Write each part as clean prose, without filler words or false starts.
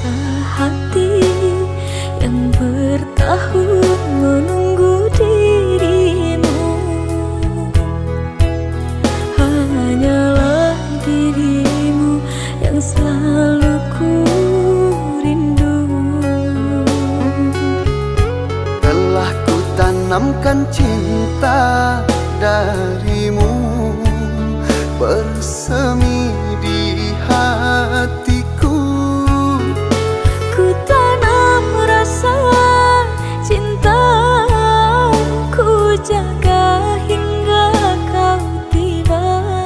rasa hati yang bertahun menunggu dirimu. Hanyalah dirimu yang selalu ku rindu. Telah ku tanamkan cinta darimu bersemi di hatiku. Ku tanam rasa cinta, ku jaga hingga kau tiba.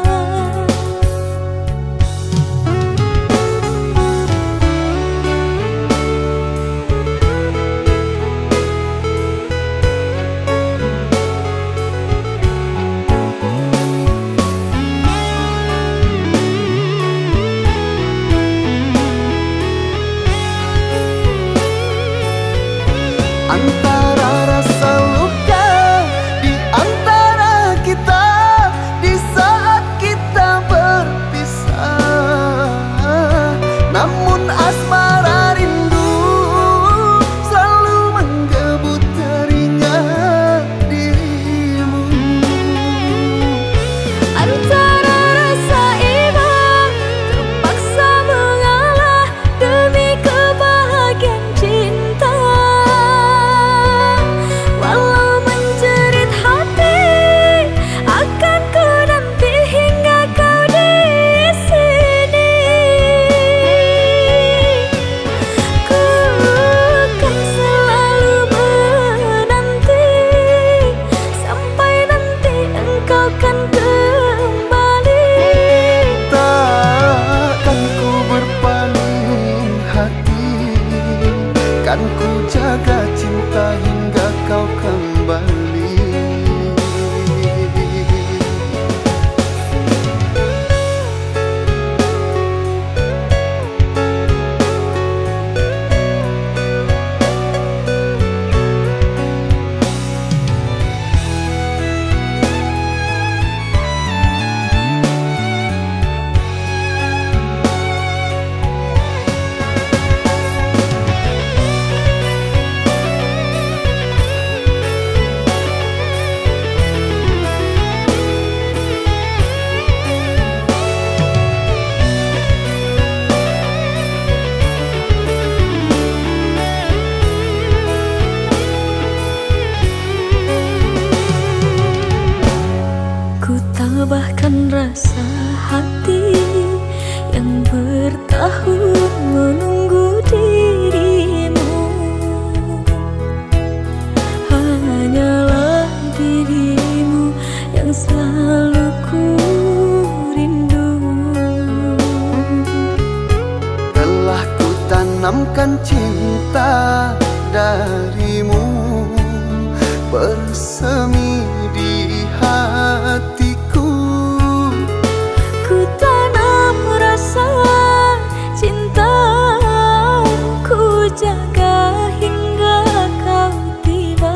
Antara rasa luka di antara kita di saat kita berpisah, namun asmara rindu selalu menggebu teringat dirimu. Antara rasa iba terpaksa mengalah demi kebahagiaan cinta. Walau menjerit hati, akan ku nanti hingga kau di sini. Ku kan selalu menanti sampai nanti engkau kan kembali. Takkan ku berpaling hati, kan ku jaga cinta hingga kau kembali. Ku tabahkan rasa hati yang bertahun menunggu dirimu. Hanyalah dirimu yang selalu ku rindu. Telah ku tanamkan cinta darimu bersemi di hatiku. Ku tanam rasa cinta, ku jaga hingga kau tiba.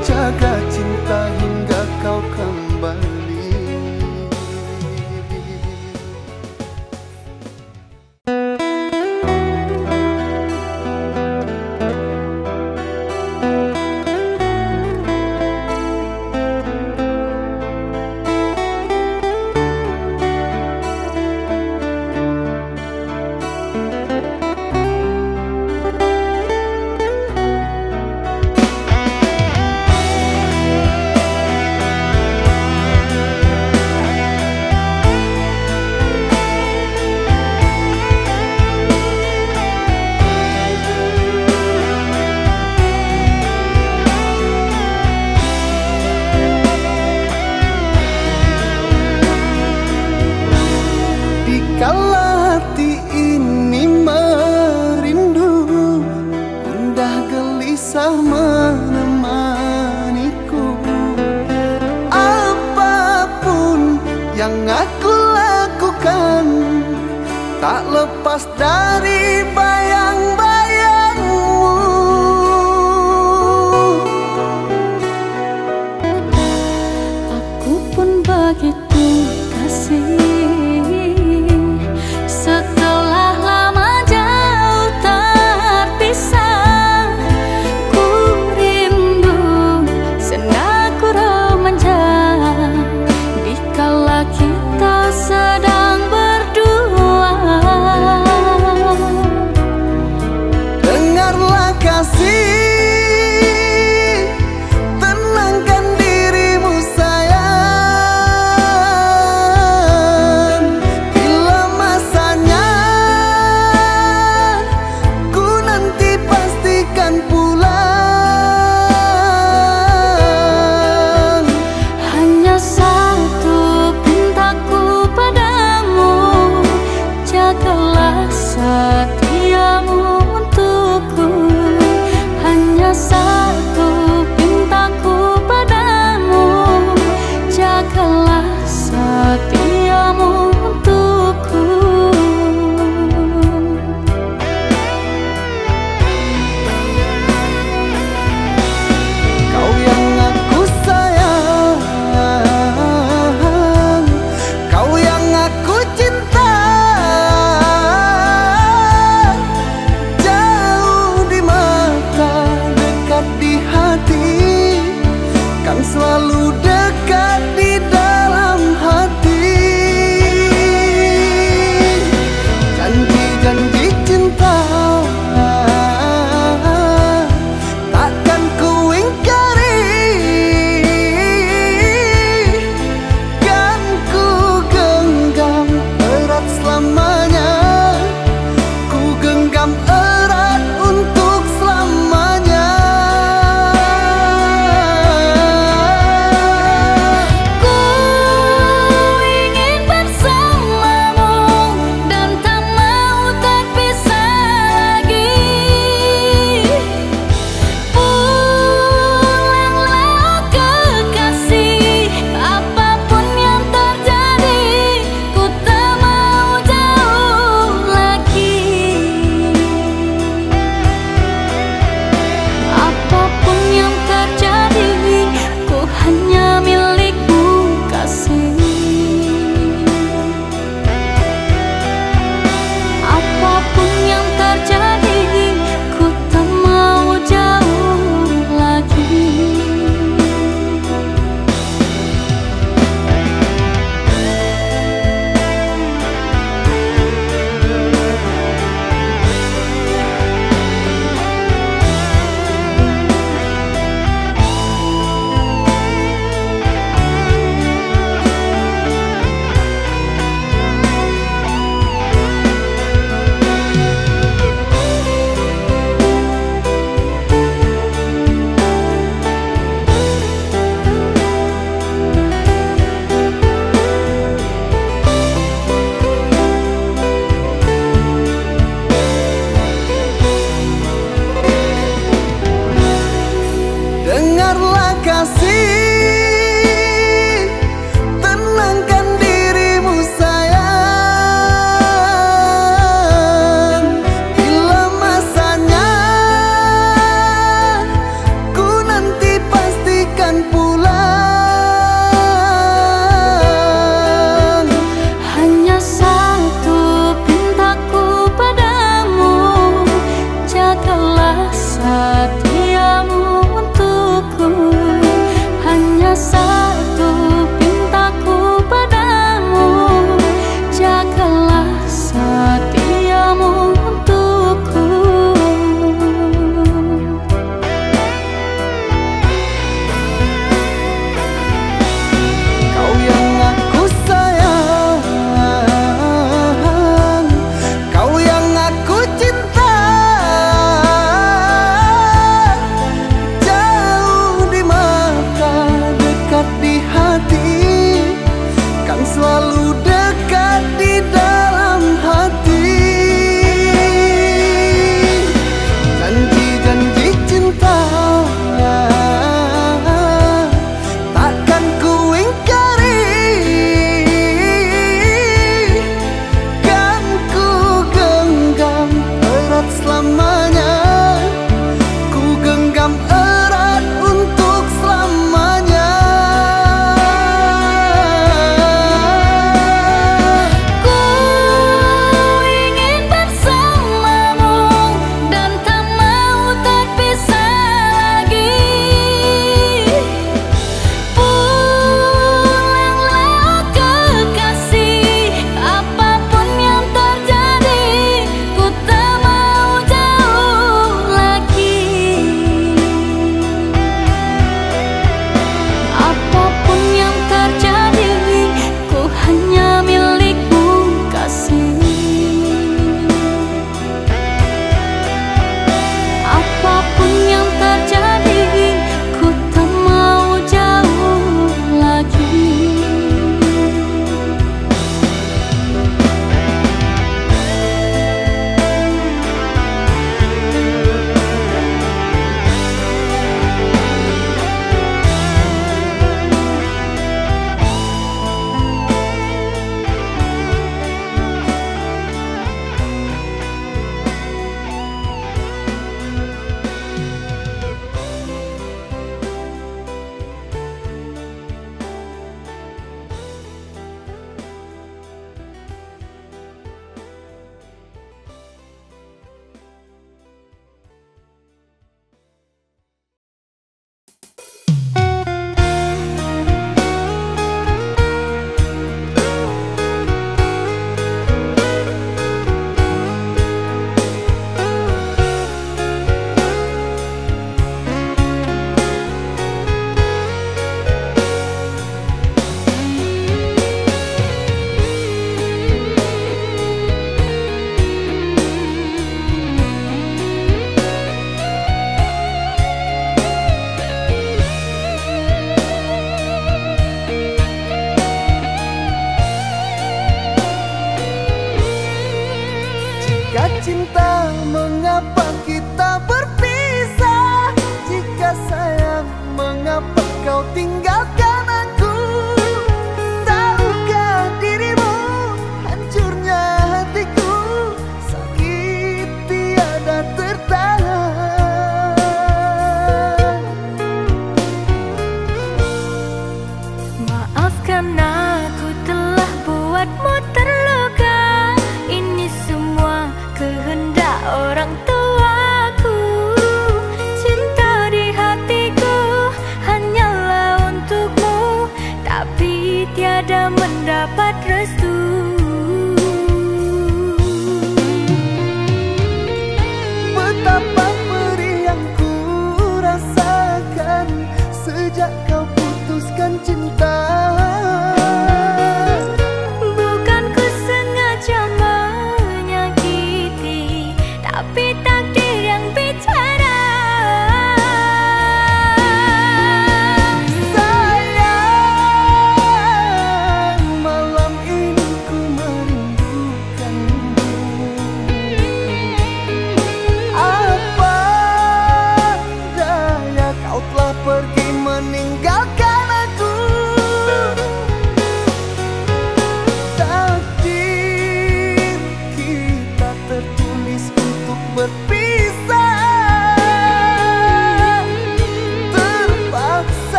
jaga cinta hingga kau kembali. Kala hati ini merindu, gundah gelisah menemaniku. Apapun yang aku lakukan, tak lepas dari bayang-bayangmu. Aku pun begitu kasih. Setelah lama jauh terpisah, ku rindu sendaku remaja, dikala kita sedang berdua. Dengarlah kasih, tenangkan dirimu sayang. Bila masanya ku nanti pastikan pulang. Hanya satu pintaku padamu, jagalah setiamu untukku. Hanya satu pintaku padamu, jagalah setiamu untukku. Kau yang aku sayang, kau yang aku cinta. Jauh di mata, dekat di hati, kan selalu dekat di dalam hati. Janji-janji cinta takkan ku ingkari, kan ku genggam erat selamanya. Ku genggam erat untuk selamanya. Ku ingin bersamamu dan tak mau terpisah lagi. Pulanglah kekasih, apapun yang terjadi, ku tak mau jauh lagi. Apapun yang terjadi, ku hanya milikmu kasih. Apapun yang terjadi, ku tak mau jauh lagi. Dengarlah kasih, tenangkan dirimu sayang. Bila masanya ku nanti pasti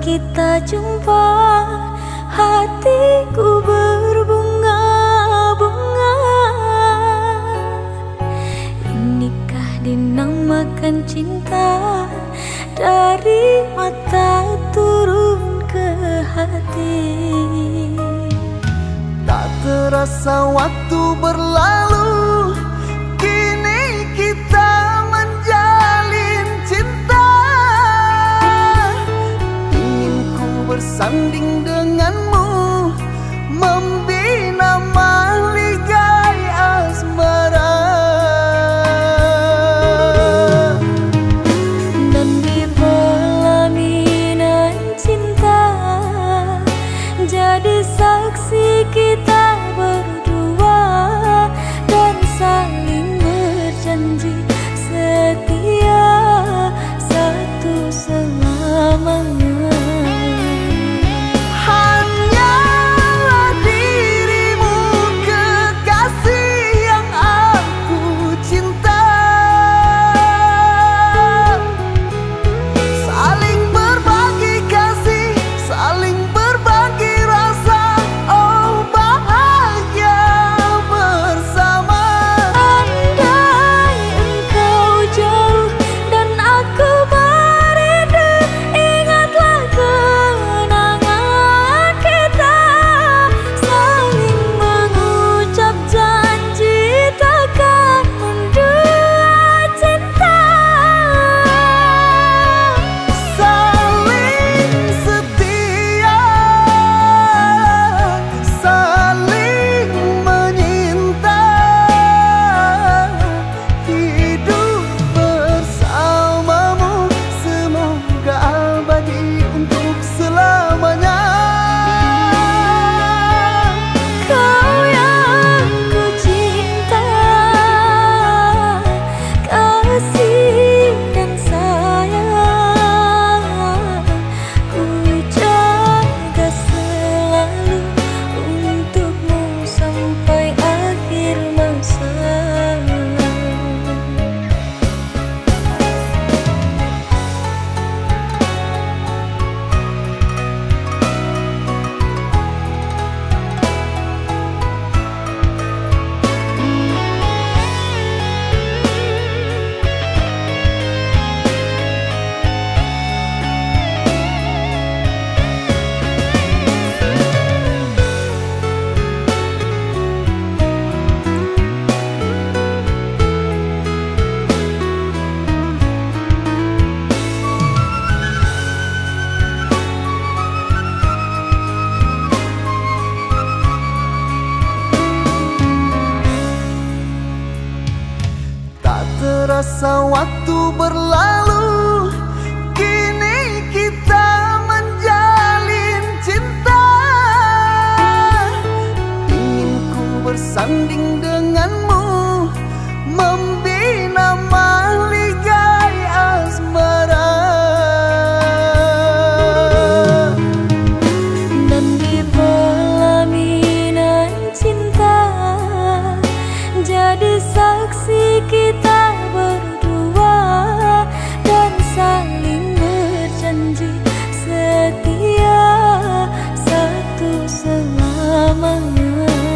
kita jumpa, hatiku berbunga-bunga. Inikah dinamakan cinta, dari mata turun ke hati. Tak terasa waktu berlalu, kini kita menjalin cinta. Ingin ku bersanding denganmu, membina mahligai asmara. Dan di pelaminan cinta, jadi saksi kita berdua, dan saling berjanji setia satu selamanya. Hanyalah dirimu kekasih yang aku cinta. Saling berbagi kasih, saling berbagi rasa, oh bahagia bersama. Andai engkau jauh dan aku merindu, ingatlah kenangan kita, saling mengucap janji takkan mendua cinta. Saling setia, saling menyinta, hidup bersamamu semoga abadi untuk selamanya. Kau yang ku cinta, kasih dan sayang, ku jaga selalu untukmu sampai akhir masa. Tak terasa waktu berlalu, kini kita menjalin cinta. Ingin ku bersanding denganmu, membina mahligai asmara. Dan di pelaminan cinta, jadi saksi kita berdua, dan saling berjanji setia satu selamanya.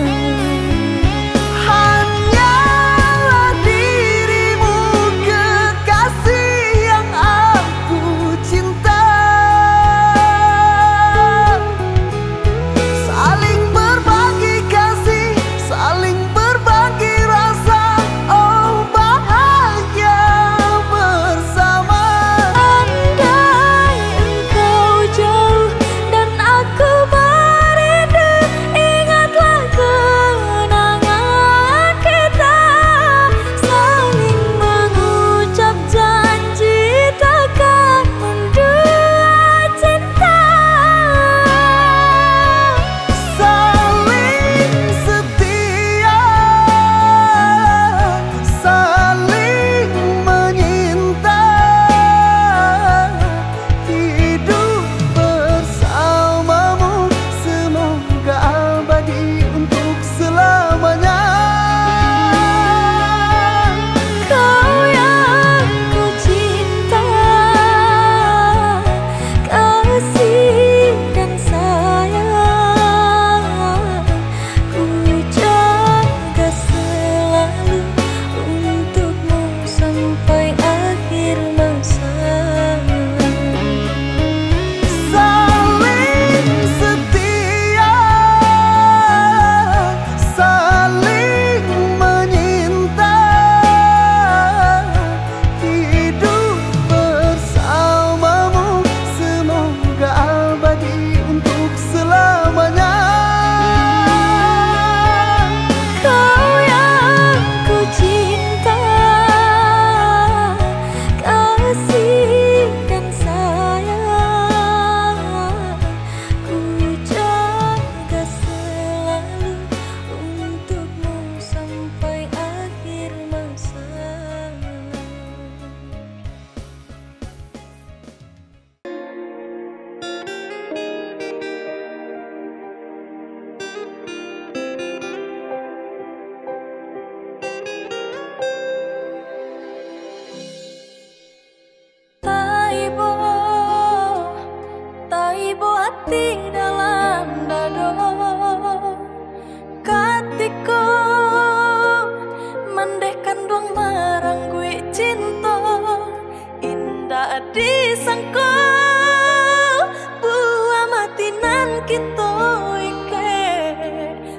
Hanyalah dirimu kekasih yang aku cinta. Saling berbagi kasih, saling berbagi rasa, oh bahagia bersama. Andai engkau jauh dan aku merindu, ingatlah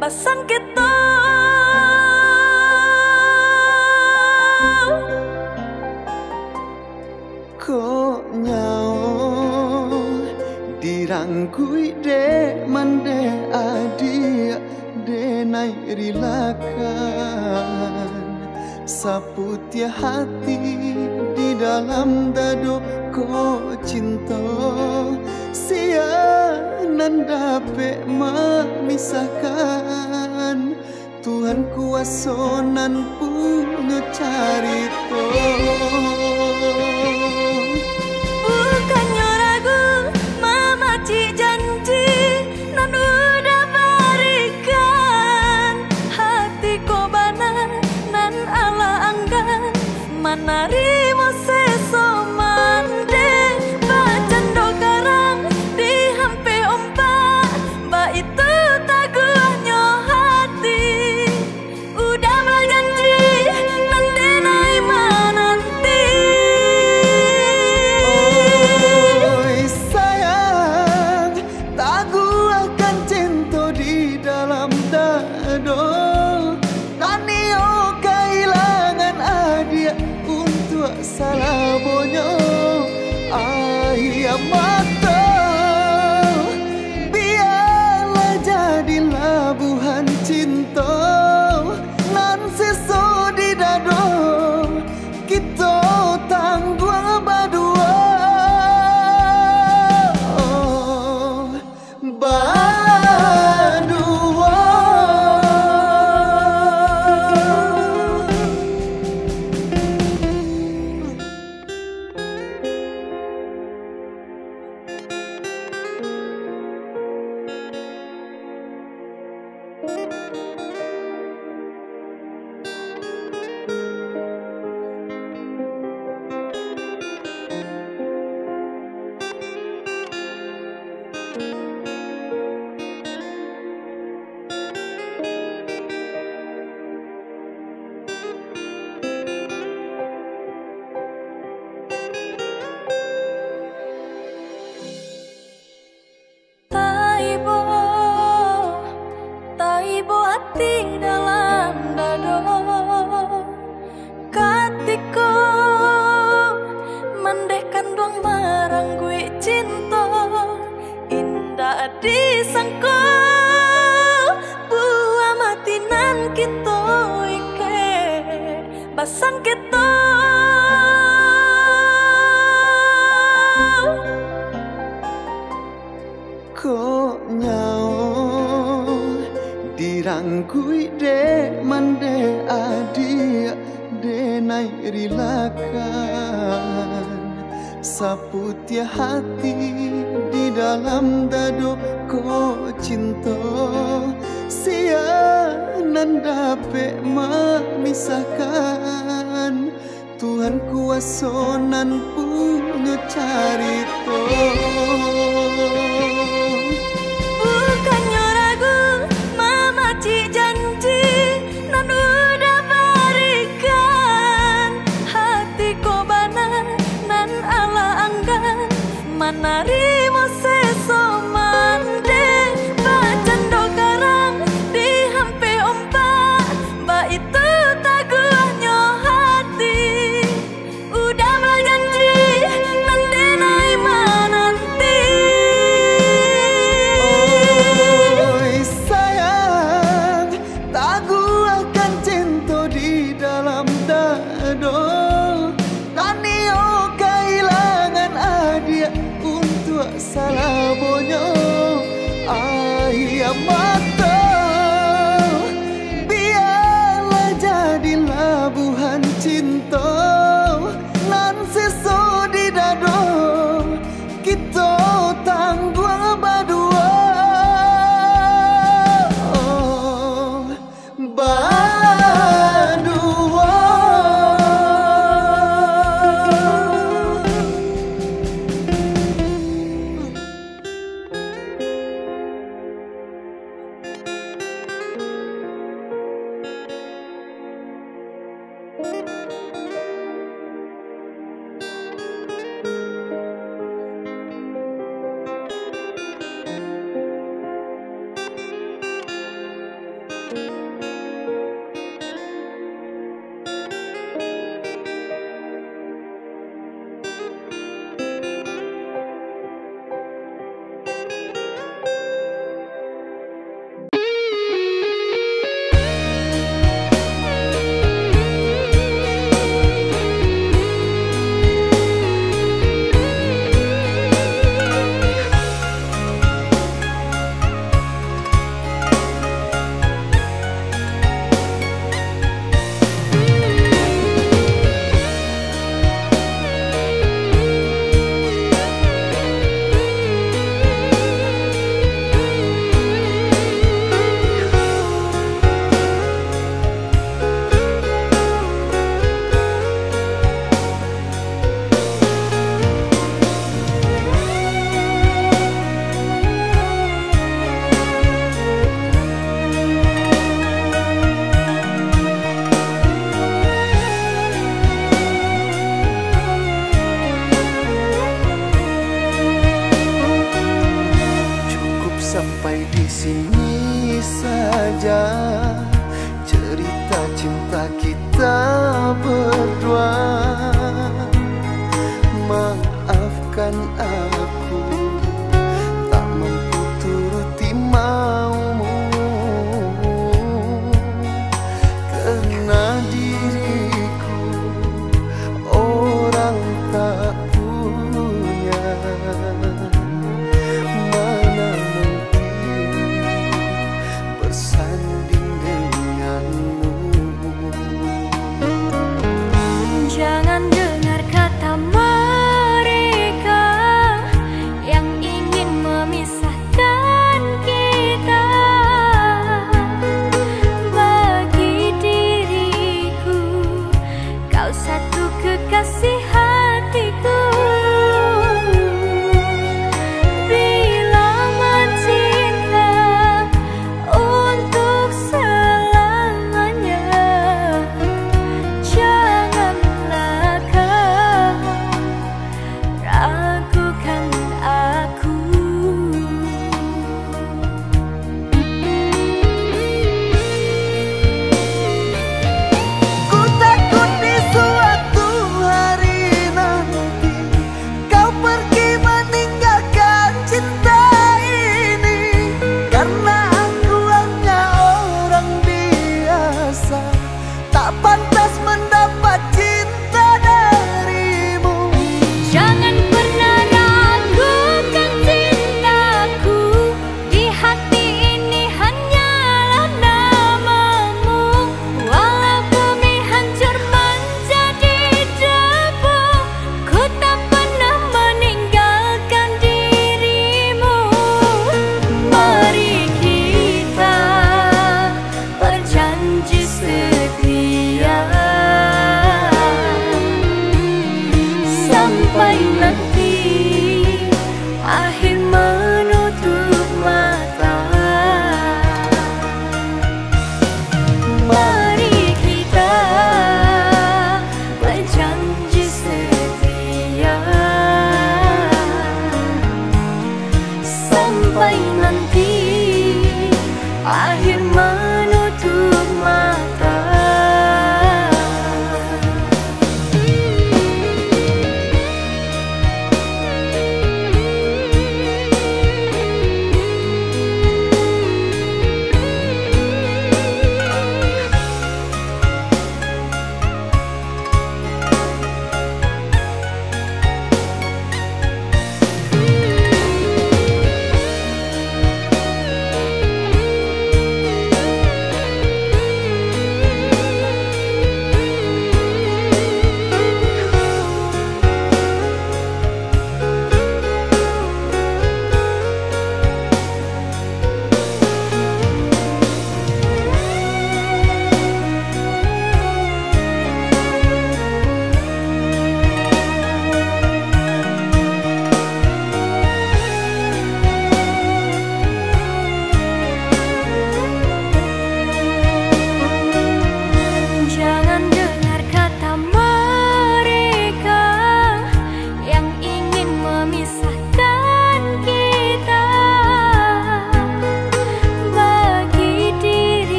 pasang kita kok nyaong dirangkui de mande adia de nai rilakan saputia hati di dalam dado ko cinta sia nanda pe memisahkan Tuhan kuasonan punya carito bukannya ragu mamaci janji nan udah berikan hati ko bana nan ala anggan manarimo seso mande bacan dogarang di hampe ompa ba itu taguhnya hati udah berjanji nanti naik menanti oi sayang tagu akan cinta di dalam dado tanio kehilangan adia untuk salah bonyo ayam mata biarlah jadi labuhan cinta nan seso di dado kita tangguh berdua Taibo hati dalam dado katiko mandekan dong maranggui cinta indah disangko buah matinan kita ike basang kita kok nyaong dirangkui de mande adia de nai rilakan saputia hati di dalam dado ko cinta sia nanda pe memisahkan Tuhan kuasonan punya carito bukannya ragu mamaci janji nan udah berikan hati ko bana nan ala anggan manarimo seso mande bacan dogarang di hampe ompa ba itu taguhnya hati udah berjanji nanti naik menanti oi sayang tagu akan cinta di dalam dado tanio kehilangan adia untuk Sampai di sini saja cerita cinta kita berdua. Maafkan aku tak mampu turuti maumu, karena diriku orang tak punya. Mana bersanding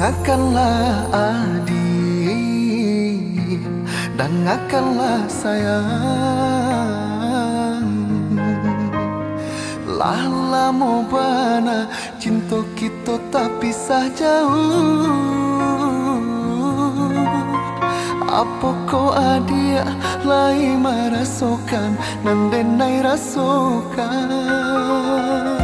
Dengarkanlah adik, dengarkanlah sayang. Lah lamo bana cinta kita tak pisah jauh. Apa kau adik lai merasakan nandenai rasakan.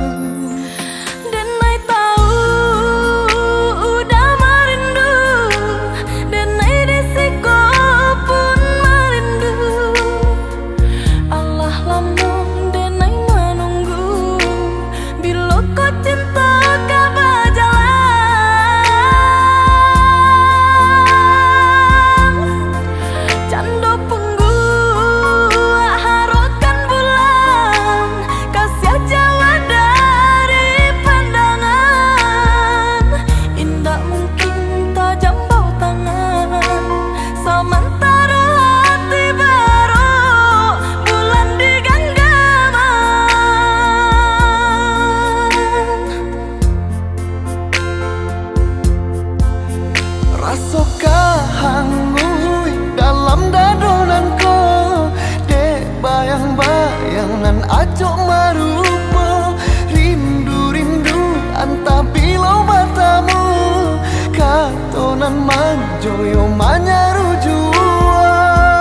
Rasokah hangui dalam dadonanku, dek bayang-bayang nan acok marupa. Rindu-rindu anta bilau matamu, katonan manjoyo manyaru jua.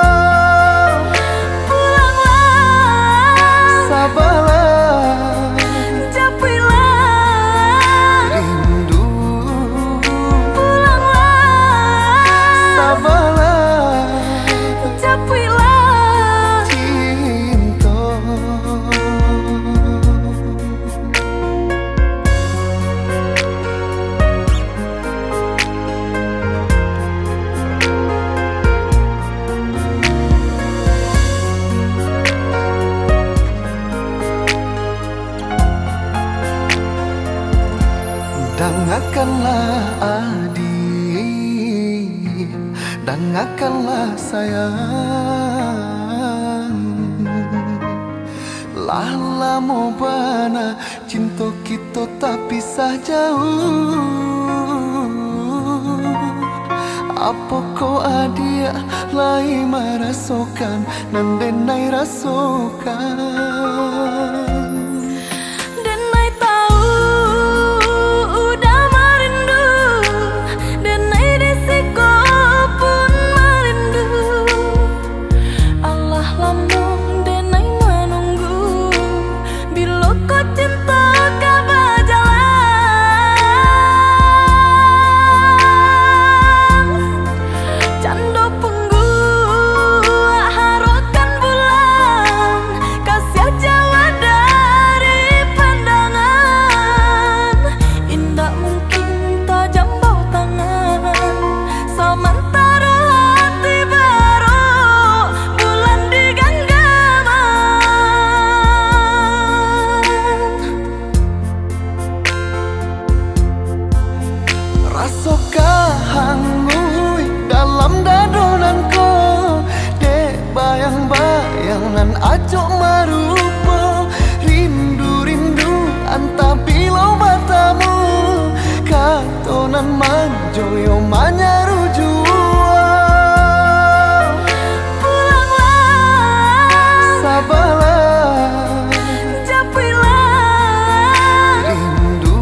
Pulanglah, sabarlah, japilah rindu. Sabarlah, japilah cinta. Dengarkanlah adik, dengarkanlah sayang. Lah lamo bana cinta kita tak pisah jauh. Apa kau adik lai merasakan nandenai rasakan. Rasokah hangui dalam dadonanku, dek bayang-bayang nan acok marupa. Rindu-rindu anta bilau matamu, katonan manjoyo manyaru jua. Pulanglah, sabarlah, japilah rindu.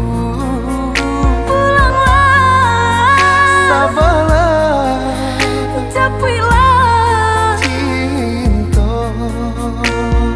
Sabarlah, japilah cinta.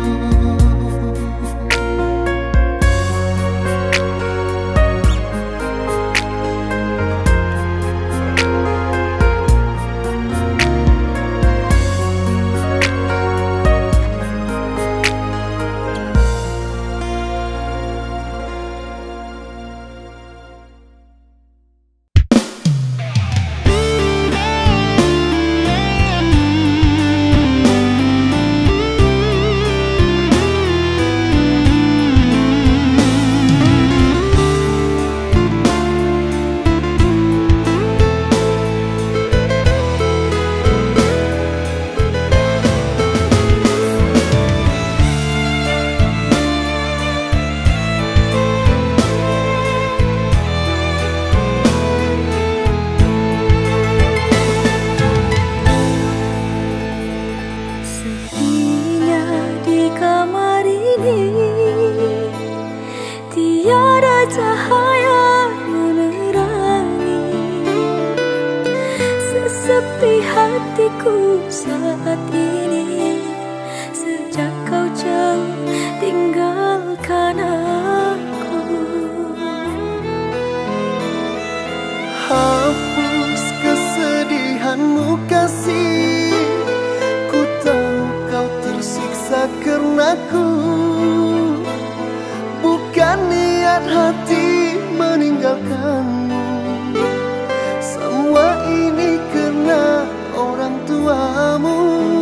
saat ini, sejak kau jauh tinggalkan aku. Hapus kesedihanmu kasih, ku tahu kau tersiksa karenaku. Bukan niat hati meninggalkanmu, semua ini karena orang tuamu.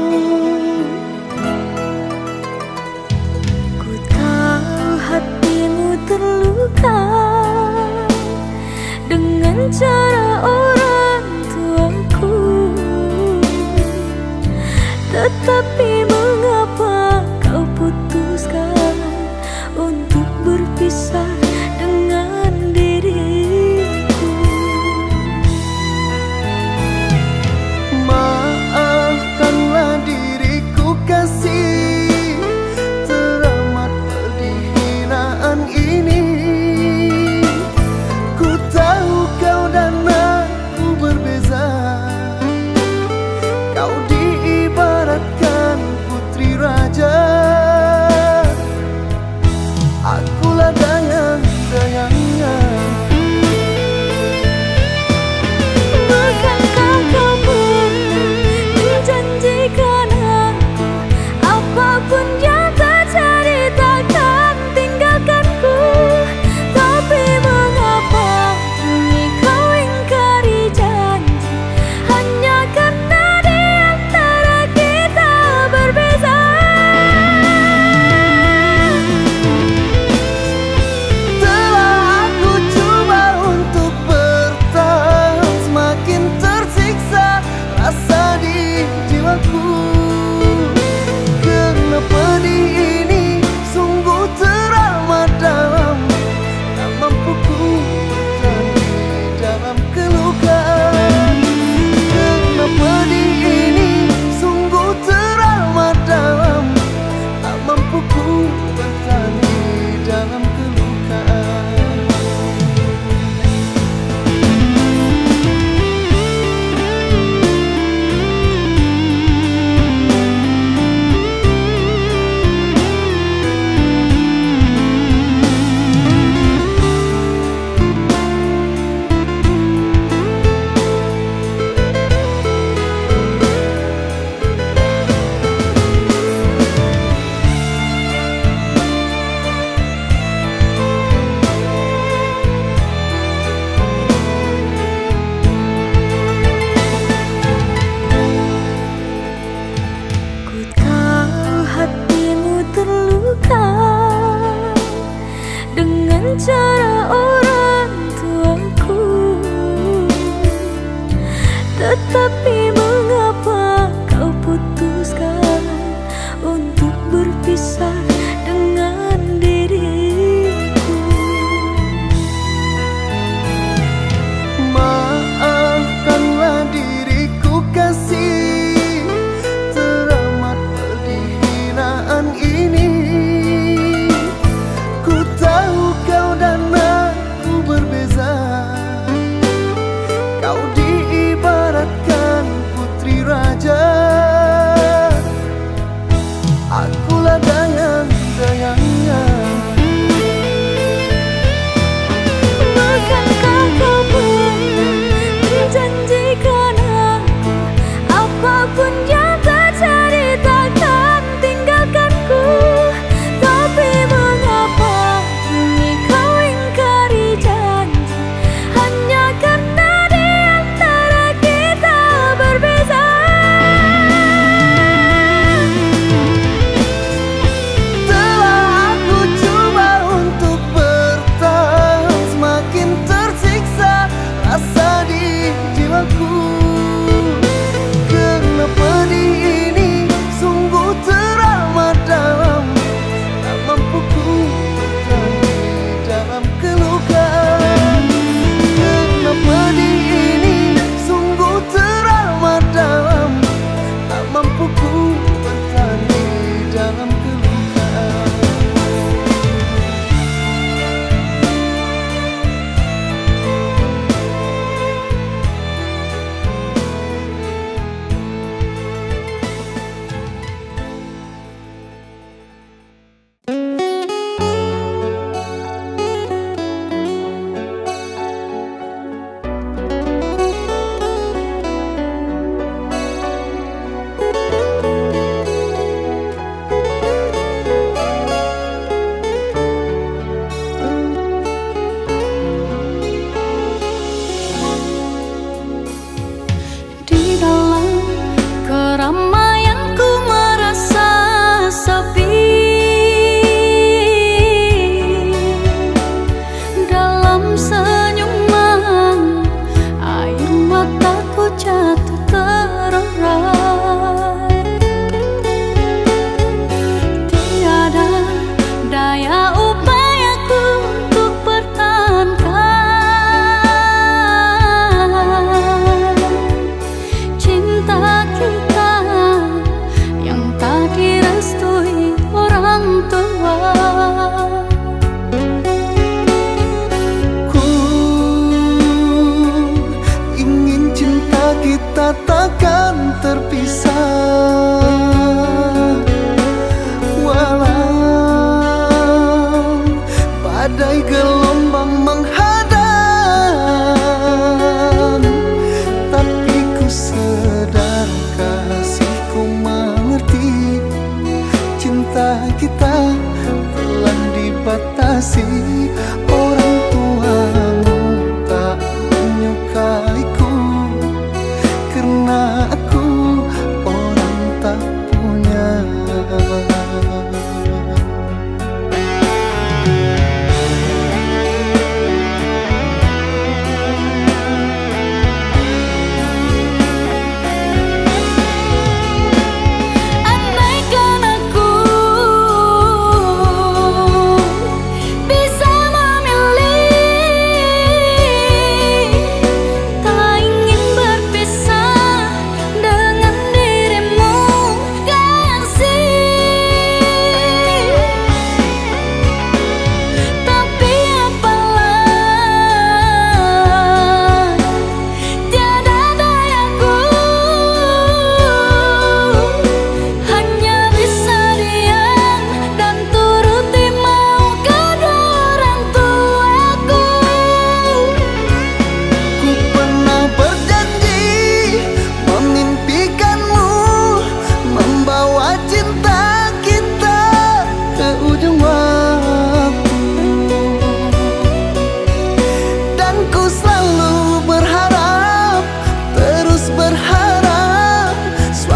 Ku tahu hatimu terluka dengan cara orang tuaku, tetapi mengapa kau putuskan untuk berpisah dengan diriku? Maafkanlah diriku kasih, teramat pedih hinaan ini. Ku tahu kau dan aku berbeza, kau diibaratkan putri raja, akulah dayang-dayangnya. Bukankah kau pernah menjanjikan aku, apapun yang terjadi takkan tinggalkanku? Tapi mengapa kini kau ingkari janji, hanya karena di antara kita berbeza? Telah aku coba untuk bertahan, semakin tersiksa rasa di jiwaku. Karena pedih ini sungguh teramat dalam, tak mampu ku bertahan di dalam kelukaan. Karena pedih ini sungguh teramat dalam, tak mampu ku bertahan di dalam kelukaan. Ku tahu hatimu terluka dengan cara orang tuaku, tetapi mengapa kau putuskan untuk berpisah dengan diriku? Maafkanlah diriku kasih, teramat pedih hinaan ini. Ku tahu kau dan aku berbeza, kau diibaratkan putri raja, akulah dayang-dayangnya. Bukankah kau pernah menjanjikan aku, apapun yang terjadi takkan tinggalkanku? Tapi mengapa kini kau ingkari janji, hanya karena di antara kita berbeza?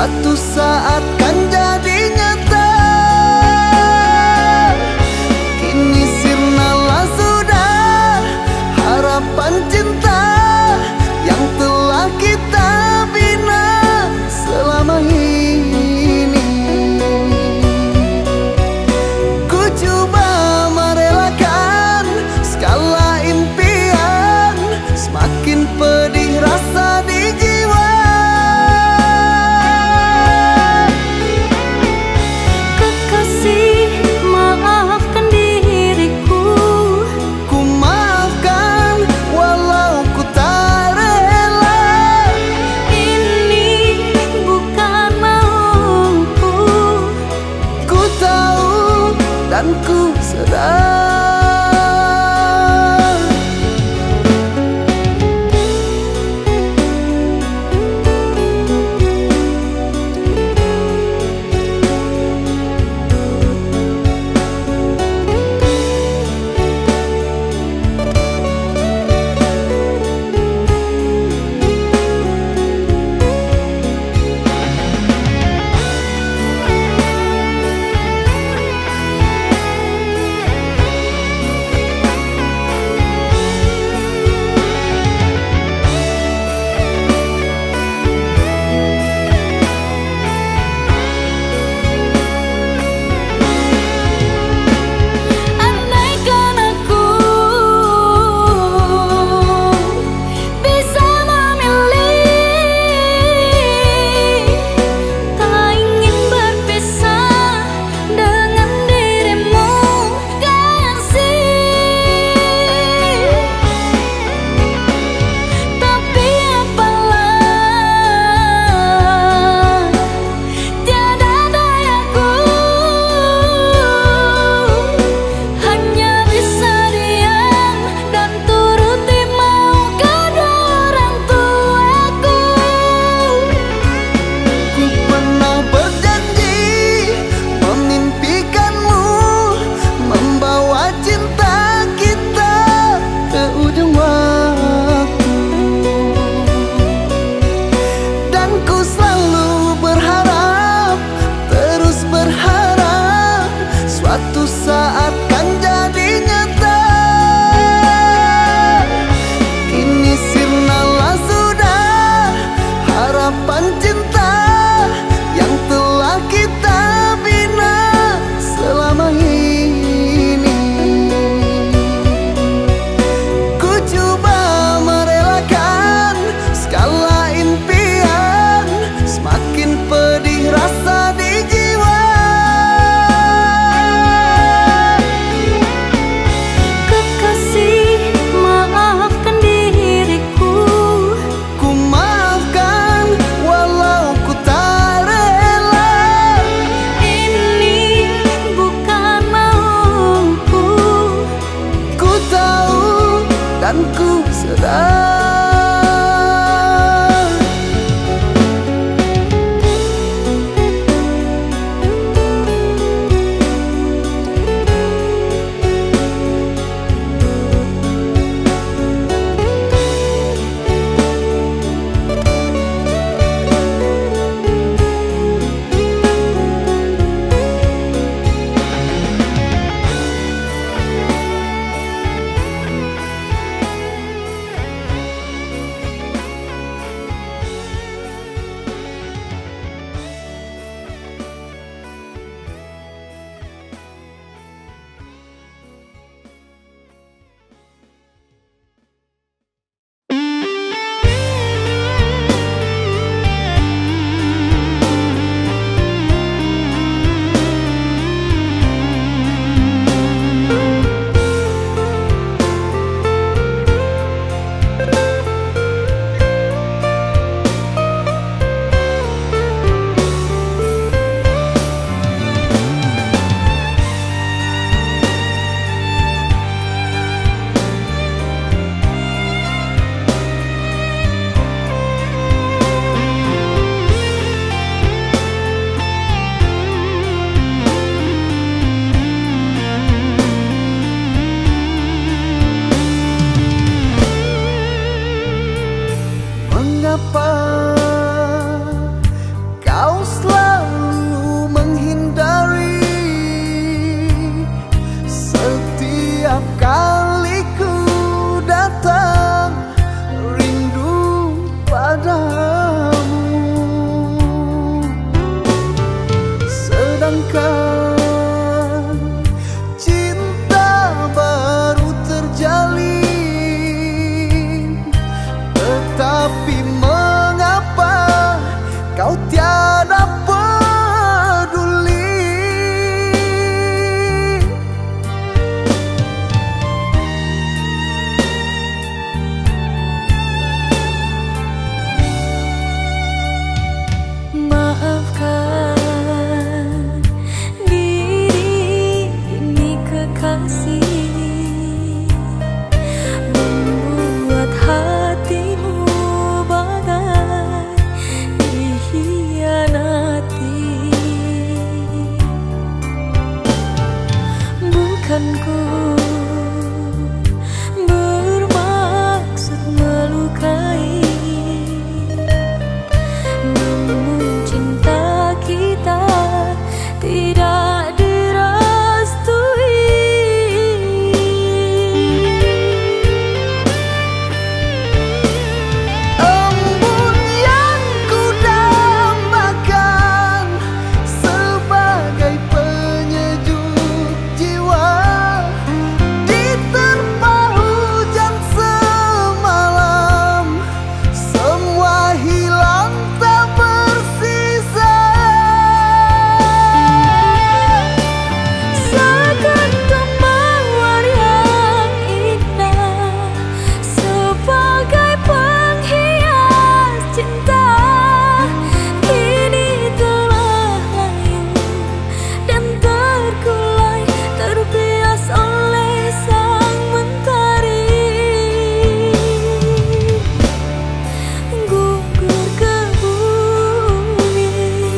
Satu saat kan jadi nyata. Kini sirnalah sudah harapan cinta yang telah kita bina selama ini. Ku coba merelakan segala impian, semakin pedih rasa di jiwa. tiada peduli. Maafkan diri ini kekasih, membuat hatimu bagai dikhianati. Bukan ku bermaksud melukai, namun cinta kita tidak direstui. Embun yang ku dambakan sebagai penyejuk jiwa, diterpa hujan semalam, semua hilang tak bersisa. Segenggam mawar yang indah sebagai penghias cinta, kini telah layu dan terkulai, terbias oleh sang mentari. Gugur ke bumi.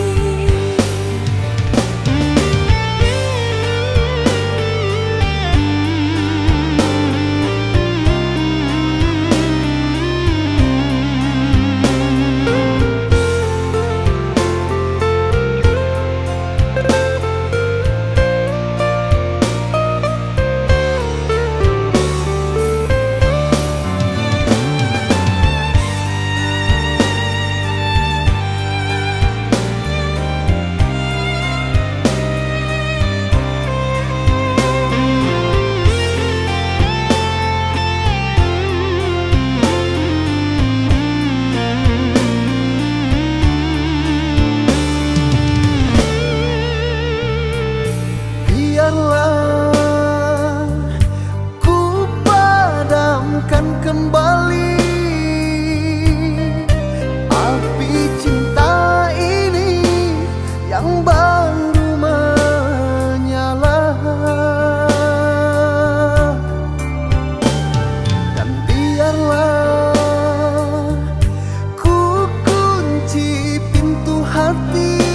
Biarlah ku padamkan kembali api cinta ini yang baru menyala, dan biarlah ku kunci pintu hati